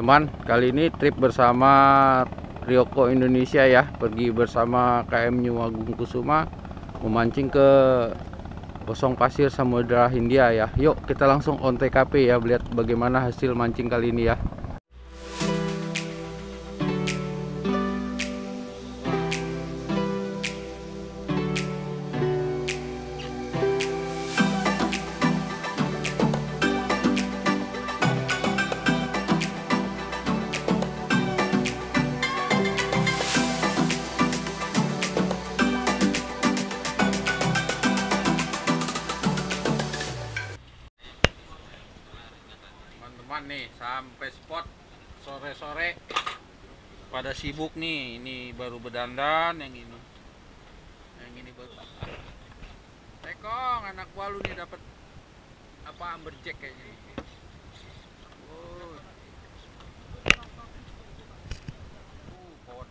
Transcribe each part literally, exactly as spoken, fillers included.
teman-teman, kali ini trip bersama Ryoko Indonesia ya, pergi bersama K M New Agung Kusuma memancing ke Kosong Pasir Samudra Hindia ya. Yuk kita langsung on T K P ya, lihat bagaimana hasil mancing kali ini ya. Nih sampai spot sore-sore pada sibuk nih. Ini baru berdandan, yang ini yang ini baru tekong. Anak buah lu nih dapat apa, amberjack kayaknya. Oh. Uh, pohon.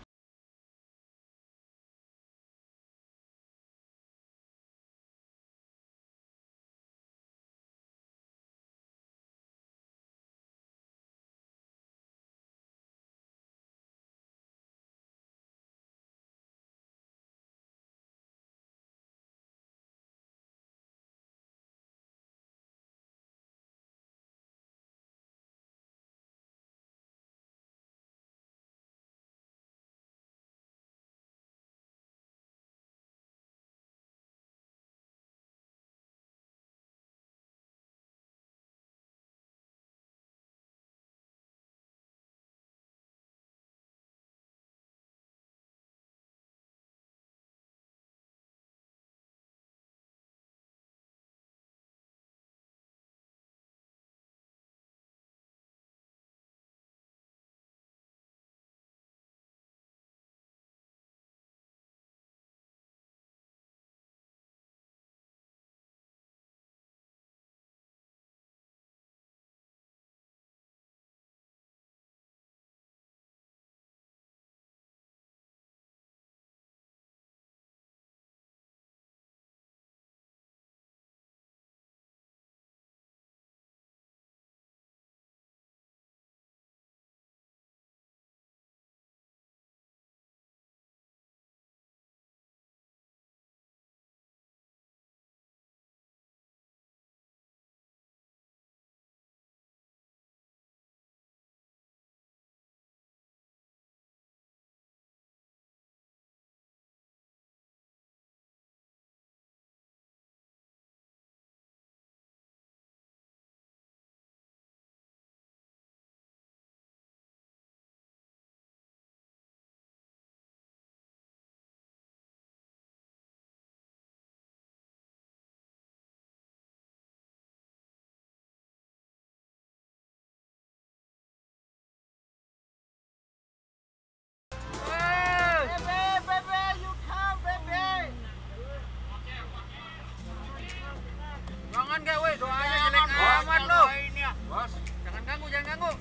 Jangan gak weh, doanya jelek amat lo. Bos, jangan ganggu, jangan ganggu.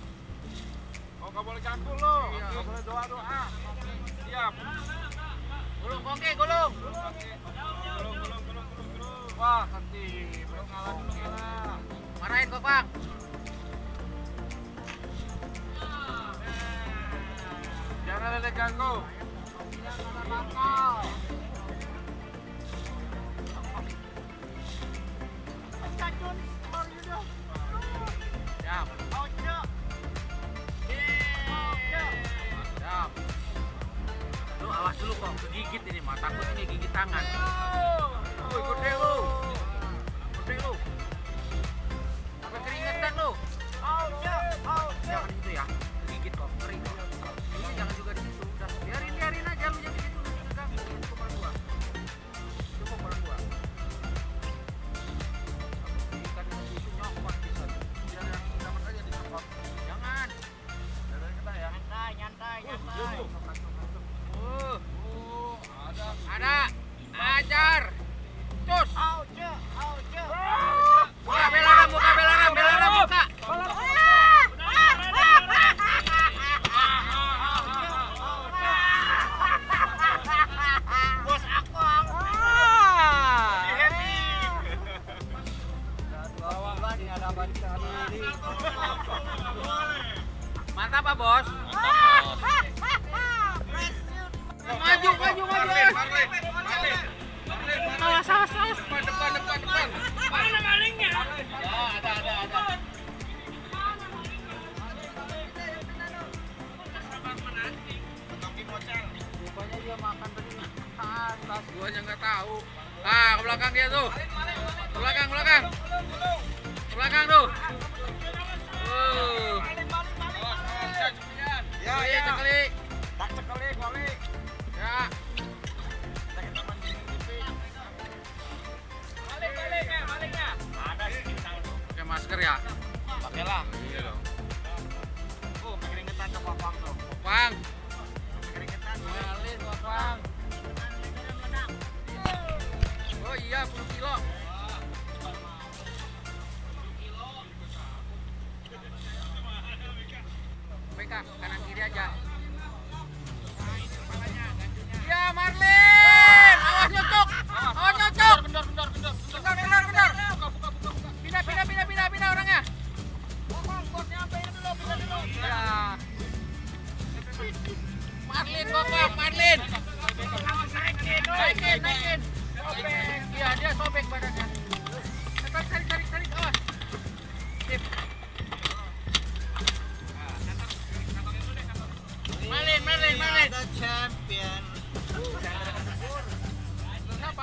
Oh, gak boleh ganggu lo. Iya. Gak boleh doa-doa. Siap. Gulung kongke, gulung. Gulung, gulung, gulung, gulung, gulung. Wah, hati. Belum ngalah dulu, ngalah. Marahin kok, Bang. Jangan lele ganggu. Jangan nakal. Lu awas dulu kok, kegigit ini mah, takutnya gigit tangan. Oh, ikut deh lu. Ikut deh lu. Sampai keringetan lu. Jangan itu ya, kegigit kok, kering kok. Ini jangan juga di situ. Udah, biarin, biarin aja lu, jangan di situ. Itu kepala gua. Itu kepala gua. Ikan itu nyokot bisa. Jangan jangan aja disokot. Jangan. Jangan kita ya. Nyantai, nyantai, nyantai. Uh, uh, ada, ada, ajar, cus. Auce, auce. Buka belaram, buka belaram, belaram buka. Bos aku. Mantap apa dia makan tadi ke atas, guanya nggak tahu. Ah, ke belakang dia tuh. Ke belakang, belakang. Ke belakang tuh. Uh. Ya, ya, sekali. Tak sekali, sekali. Ya. Balik, balik, baliknya. Ada di kita. Pakai masker ya? Pakailah. Iya dong. Oh, keringetan tuh Popang tuh. Popang. Keringetan. Balik, Popang. Oh iya, sepuluh kilo. Mereka kanan kiri aja. Iya, Marlin. Awas nyocok. Awas nyocok. Kendor, kendor, kendor. Kendor, kendor, kendor. Pindah, pindah, pindah, pindah, pindah orangnya. Bosnya ambil dulu, pindah dulu. Ya. Marlin, Popang, Marlin. Naikin, naikin, naikin. Sobek. Iya, dia sobek badannya. Tarik, tarik, tarik, tarik. Awas. Sip. Marlin, Marlin, Marlin. The champion. Kenapa?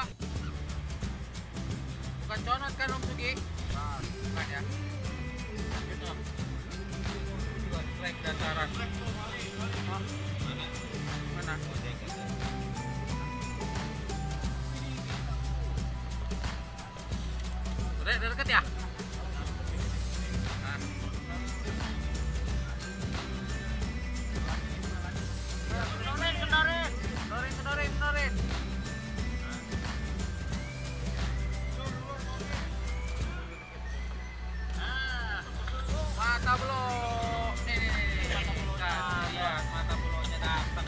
Bukan conot kan Om Sugi? Nah, bukan ya. Itu. Dua strike dasaran. Oh. Mana? Udah, udah deket ya? Nah. Kendorin, kendorin. Kendorin, kendorin, kendorin. Ah. Mata belok. Nih, nih, nih. Mata belok. Nah, lihat mata beloknya datang.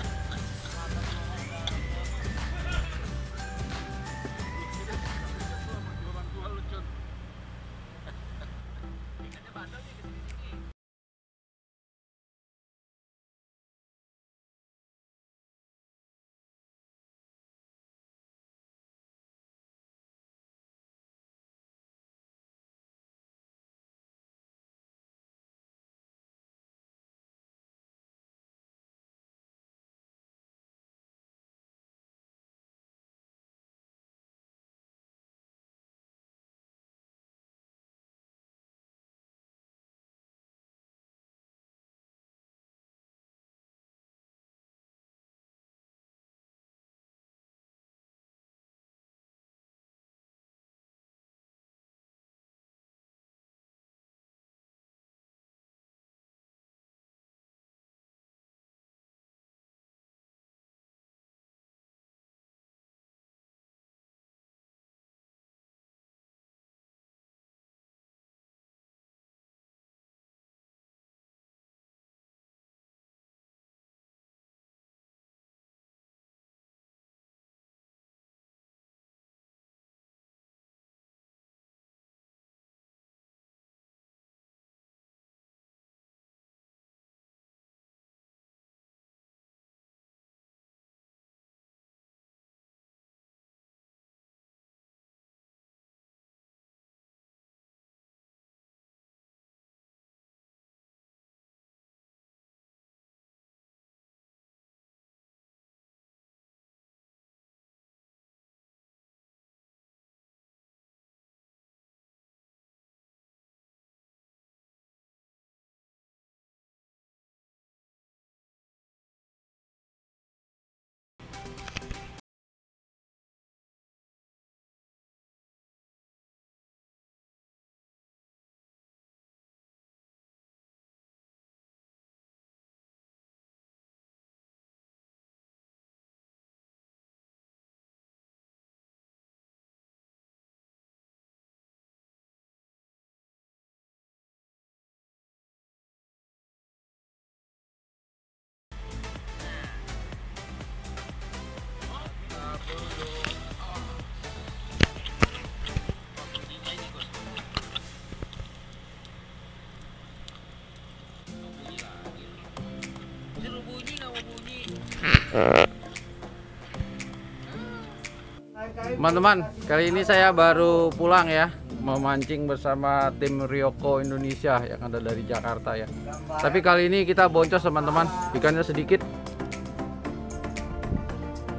Teman-teman, kali ini saya baru pulang ya, memancing bersama tim Ryoko Indonesia yang ada dari Jakarta ya. Tapi kali ini kita boncos teman-teman, ikannya sedikit.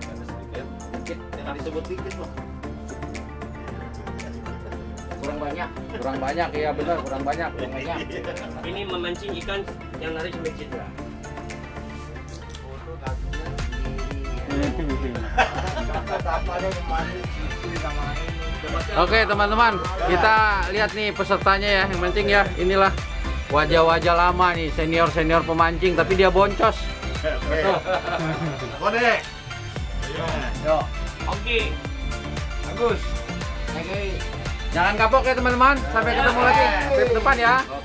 dikit, jangan disebut dikit loh. Kurang banyak. Kurang banyak, iya benar, kurang banyak, kurang banyak. Ini memancing ikan yang narik sampai cedera. Foto kakinya sendiri. Apa ada kemarin itu sama ini. Oke teman-teman, kita lihat nih pesertanya ya. Yang penting ya, inilah wajah-wajah lama nih, senior-senior pemancing, tapi dia boncos. Bonek. Yo, Oke. Bagus. oke. Jangan kapok ya teman-teman. Sampai ketemu lagi trip depan ya.